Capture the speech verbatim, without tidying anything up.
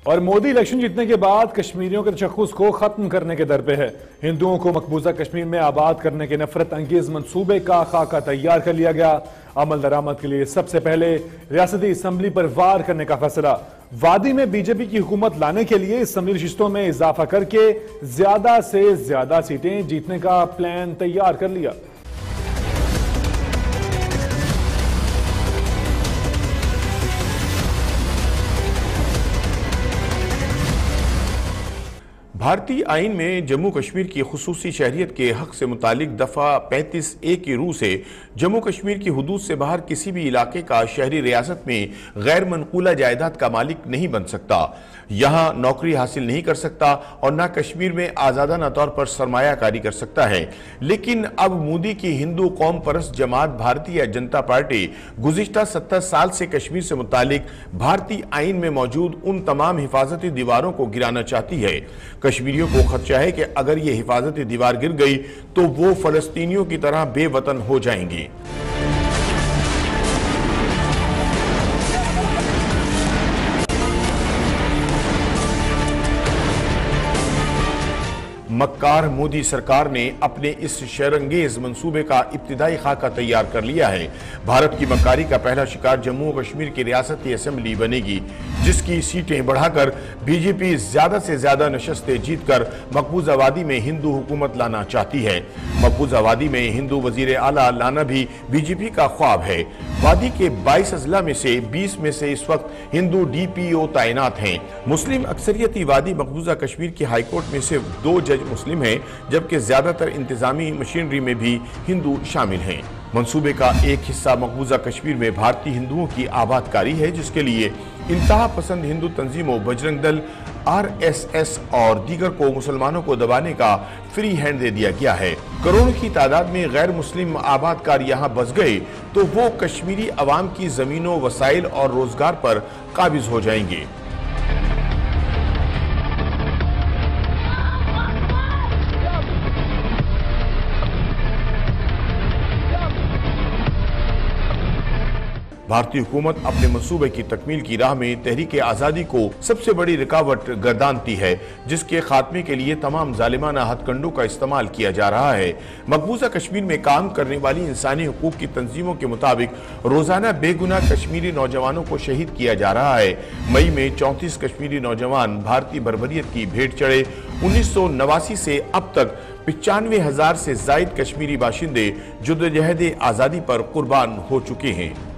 और मोदी इलेक्शन जीतने के बाद कश्मीरियों के तशख़्ख़ुस को खत्म करने के दर पे है। हिंदुओं को मकबूजा कश्मीर में आबाद करने के नफरत अंगेज मंसूबे का खाका तैयार कर लिया गया। अमल दरामद के लिए सबसे पहले रियासती असम्बली पर वार करने का फैसला। वादी में बीजेपी की हुकूमत लाने के लिए असम्बली नशिस्तों में इजाफा करके ज्यादा से ज्यादा सीटें जीतने का प्लान तैयार कर लिया। भारतीय आइन में जम्मू कश्मीर की खुसूसी शहरियत के हक से मुतालिक दफा पैंतीस ए की रूह से जम्मू कश्मीर की हुदूद से बाहर किसी भी इलाके का शहरी रियासत में गैर मनकूला जायदाद का मालिक नहीं बन सकता, यहाँ नौकरी हासिल नहीं कर सकता और न कश्मीर में आज़ादाना तौर पर सरमायाकारी कर सकता है। लेकिन अब मोदी की हिंदू कौम परस्त जमात भारतीय जनता पार्टी गुज़िश्ता सत्तर साल से कश्मीर से मुतालिक भारतीय आइन में मौजूद उन तमाम हिफाजती दीवारों को गिराना चाहती है। कश्मीरियों को खदशा है कि अगर ये हिफाजती दीवार गिर गई तो वो फलस्तीनियों की तरह बेवतन हो जाएंगी। मक्कार मोदी सरकार ने अपने इस शरंगेज मंसूबे का इब्तिदाई खाका तैयार कर लिया है। भारत की मक्कारी का पहला शिकार जम्मू और कश्मीर की रियासती असेंबली बनेगी, जिसकी सीटें बढ़ाकर बीजेपी ज्यादा से ज्यादा नशस्तें जीतकर मकबूजा वादी में हिंदू हुकूमत लाना चाहती है। मकबूजा वादी में हिंदू वजीर आला लाना भी बीजेपी का ख्वाब है। वादी के बाईस अजला में से बीस में से इस वक्त हिंदू डी पी ओ तैनात हैं। मुस्लिम अक्सरियती वादी मकबूजा कश्मीर की हाईकोर्ट में सिर्फ दो जज मुस्लिम हैं, जबकि ज्यादातर इंतजामी मशीनरी में भी हिंदू शामिल हैं। मंसूबे का एक हिस्सा मकबूजा कश्मीर में भारतीय हिंदुओं की आबादकारी है, जिसके लिए इंतहा पसंद Hindu तंजीमों Bajrang Dal, R S S और दीगर को मुसलमानों को दबाने का फ्री हैंड दे दिया गया है। करोड़ों की तादाद में गैर मुस्लिम आबादकार यहाँ बस गए तो वो कश्मीरी अवाम की जमीनों, वसाइल और रोजगार पर काबिज हो जाएंगे। भारतीय हुकूमत अपने मंसूबे की तकमील की राह में तहरीक आज़ादी को सबसे बड़ी रुकावट गर्दानती है, जिसके खात्मे के लिए तमाम जालिमाना हथकंडों का इस्तेमाल किया जा रहा है। मकबूजा कश्मीर में काम करने वाली इंसानी हुकूक की तंजीमों के मुताबिक रोजाना बेगुनाह कश्मीरी नौजवानों को शहीद किया जा रहा है। मई में चौंतीस कश्मीरी नौजवान भारतीय बर्बरियत की भेंट चढ़े। उन्नीस सौ नवासी से अब तक पिचानवे हजार से जायद कश्मीरी बाशिंदे जुद्दोजहद आज़ादी पर कुर्बान हो चुके हैं।